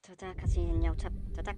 저작하신 저작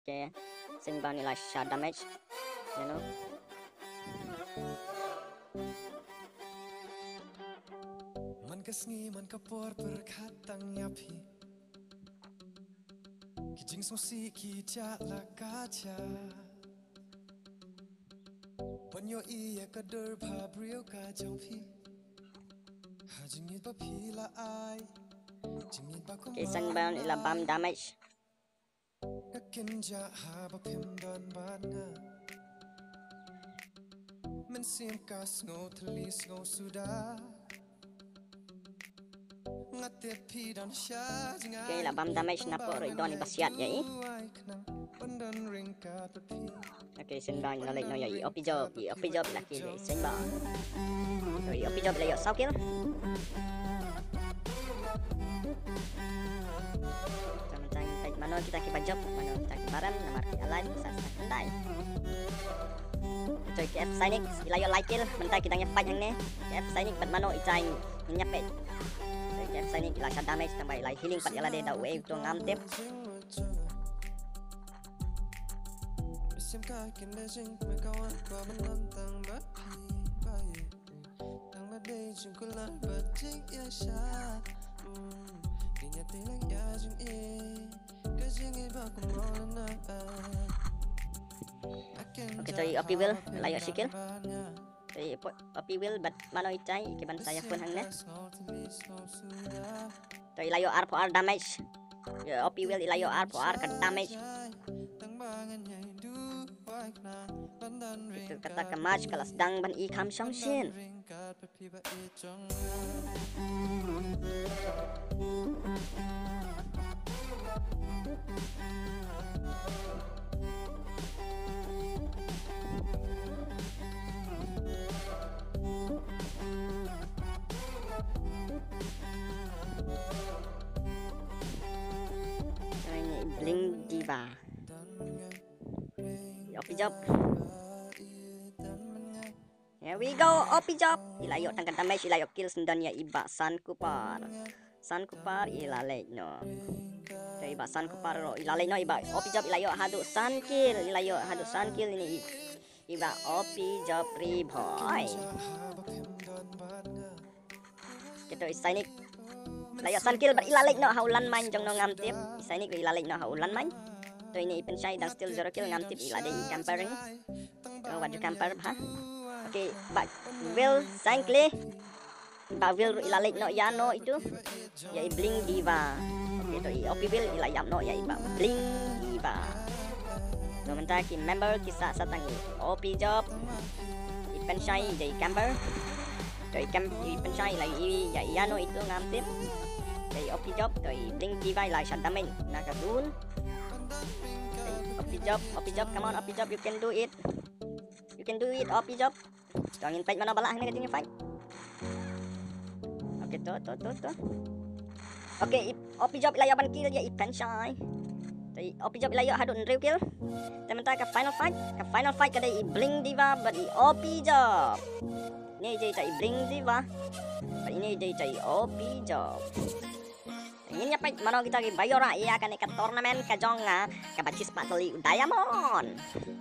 Okay, xin bao nhiêu là shot damage, you know. Man kasngi man kapor berkatang yapi, kijing sosi kijak la kaca. Banyo iya kader pabrio kajang pi, hajingit papila ai, jingit bakong. Okay, xin bao nhiêu là 3 damage. Kakinja haba pimban bana, mensim kas ngo telis ngo sudah. Okay, là 3 damage na po rồi don ibasiat vậy. Okay, xin bao nhiêu là lệnh nó vậy. Opi job là kia vậy. Xin bao. Rồi opi job là 6 kill. Samantang mano kita job, mano kita baram na marki alay sa kanday. Chơi cái F Cynic, ilayo like kill, mentay kita fight hang ne. F Cynic bat mano itay nyapet. F Cynic ila shot damage tambah ila healing pat ila de da wave to ngam tip. Okay, chơi Opi Will, layo sikil. Chơi Opi Will bat mano itay ikiban saya pun hang ne. Chơi layo R for R damage. Opi Will ilayo R for R ka damage. Itu kata ke match kalau sedang ban ikam Shamsin. Ini Bling Diva. Opi job. Here we go, Opi job. Ilayo tangkan damage, ilayo kill sendan ya iba Sun Kupar. Sun Kupar ilalay no. So iba Sun Kupar ro ilalay no iba Opi job ilayo hadu Sun kill, ilayo hadu Sun kill ini iba Opi job reboy. Kita Cynic layo Sun kill but ilalay no haulan man jong no ngam tip. Cynic ilalay no haulan man. So ini Ipen Shai dan still 0 kill ngam tip ilalay campering. So what you camper ha? Okay, but Will Sankle, but Will ilalay no yano itu, ya Bling Diva. Okay, to Opi Will ilayam no ya iba Bling Diva. So mentah ki member kisah satangi Opi job, Ipen Shai jadi camper. To Ipen Shai lagi ya yano itu ngantip. Jadi Opi job, to Bling Diva ilay shadamin nakadun. Opi job, come on Opi job, you can do it. You can do it, Opi job. Jangan fight mana balak ni katanya fight. Okay, to. Okay, Opi job ilayo ban kill ya Ipen Shai. Jadi Opi job ilayo hadun real kill. Teman-teman ke final fight kada Bling Diva bagi Opi job. Ini jadi Bling Diva. Ini jadi Opi job. Ini apa mana kita lagi bayora ya kan ikat turnamen ke jonga ke bacis pateli diamond.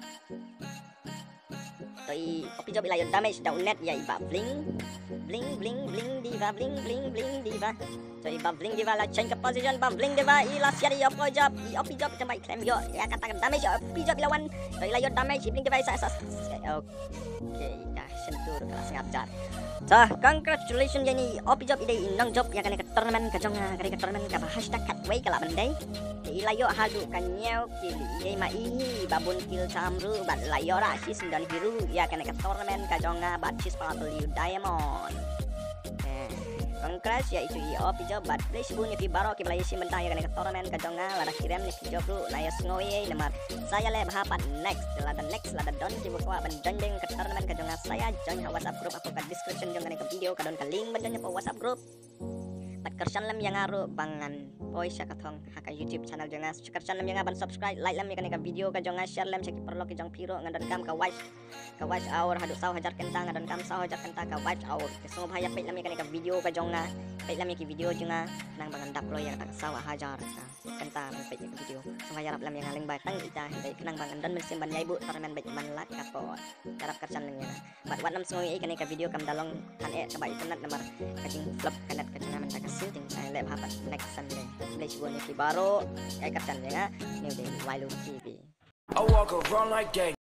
Tôi Opi job ilayo damage down net ya iba Bling Diva Bling Diva. So iba Bling Diva la change ke position ba Bling Diva ila siari Opi job tambah claim yo ya katakan damage Opi job ilawan so ilayo damage Bling Diva sa okay dah sentur kelas ngajar. So congratulations yani Opi job ide inang job ya kan ke tournament ke jonga ke tournament ke hashtag katway kala bandai. Ilayo hadu kanyau kili ye ma ini babun kill samru bat layo ra sis dan biru ya kan ke tournament ka jonga bat sis pateli diamond. Congrats ya itu Opi job bat play sibunnya pi baro ki balai sim bentang ya kan ke tournament ka jonga lada kirim ni job bro layas ngoye nomor saya le bahapan next lada don di buka ban jandeng ke tournament ka jonga saya join WhatsApp group aku ke description jonga ke video ka don ke link ban join WhatsApp group. tak kersan lam yang aro bangan poi siya katong haka YouTube channel jonga kersan lam yang ban subscribe like lam yang video ka jonga share lam siya perlo ki jong piro ngadon kam ka watch hour hadu saw hajar kenta ngadon kam saw hajar kenta ka watch hour keso bahaya pait lam yang video ka jonga pait lam ki video jonga nang bangan daplo yang tak saw hajar kenta pait ki video so hayar lam yang aling batang ita hindai kenang bangan dan mesin ban yai bu tarmen baik man lat kapot karap kersan lam yang bat wat nam sungoi ka video kam dalong kan ka bai tenat namar kajing flop kanat kajing naman ta kasilting saya lep hapat next Sunday play siguro ni baru kay kersan nga New Day Wailoo TV. I walk around like gang.